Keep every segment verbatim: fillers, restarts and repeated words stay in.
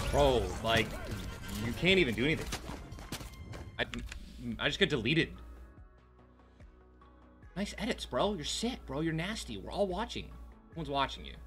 Bro, like, you can't even do anything. I, I just got deleted. Nice edits, bro. You're sick, bro. You're nasty. We're all watching. Everyone's watching you.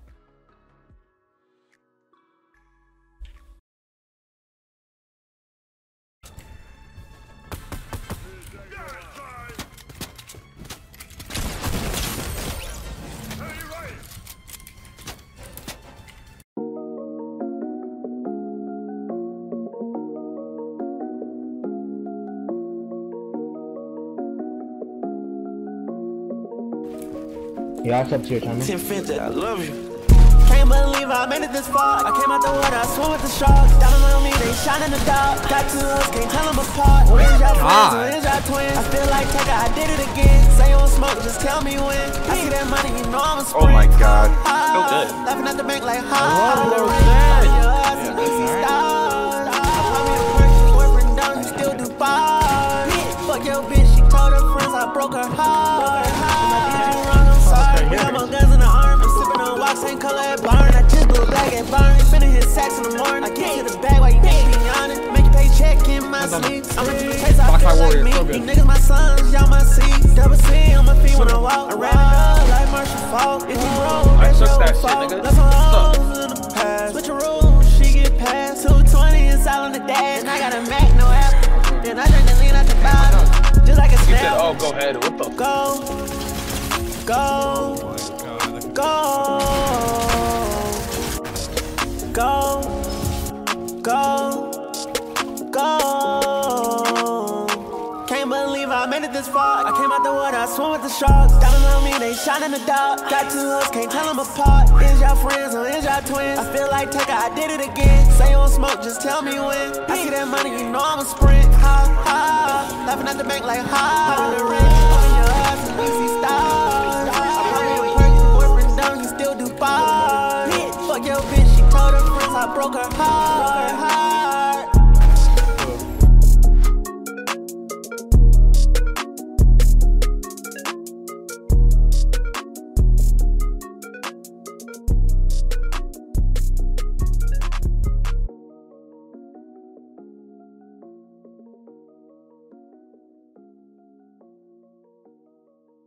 Yeah, what's up to your time? ten fifty, I love you. Can't believe I made it this far. I came out the water, I swim with the sharks. Diamond on me, they shine in the dark. Got two us, can't tell them apart. When's y'all friends, when's y'all twins? I feel like Tucker, I did it again. Say you don't smoke, just tell me when. I see that money, you know I'm a sprint. Oh my god, so good. Laughing at the bank like, ha. Oh, the rain, yeah, we see stars. I bought me a Persian boyfriend, don't you still do bars? Fuck your bitch, she told her friends I broke her heart. We got more guns in the arm. I'm sipping on wax, same color at barn. I just blew black at barn. Finna hit sacks in the morning. I get to the bag while you niggas be yawning. Make your paycheck in my sleep. I'm a two taste, I feel like me. You niggas my sons, y'all my seeds. Double C on my feet when I walk. I ran it up like Marshall Falk. If you broke, that's your fault. Left some hoes in the past. Switch a rule, she get past. two twenty inside on the dash. And I got a Mac, no app. Then I drink the lean out the bottle. Just like a snap. You said, oh, go ahead. What the go? Go, go, go, go, go. Can't believe I made it this far. I came out the water, I swim with the sharks. Diamond on me, they shine in the dark. Got two us, can't tell them apart. Is y'all friends or is y'all twins? I feel like Tucker, I did it again. Say you don't smoke, just tell me when. I see that money, you know I'm a sprint. Ha, ha, laughing at the bank like ha. Popping the ring, on your ass, and we see stars. Fuck your bitch, she told her friends I broke her heart.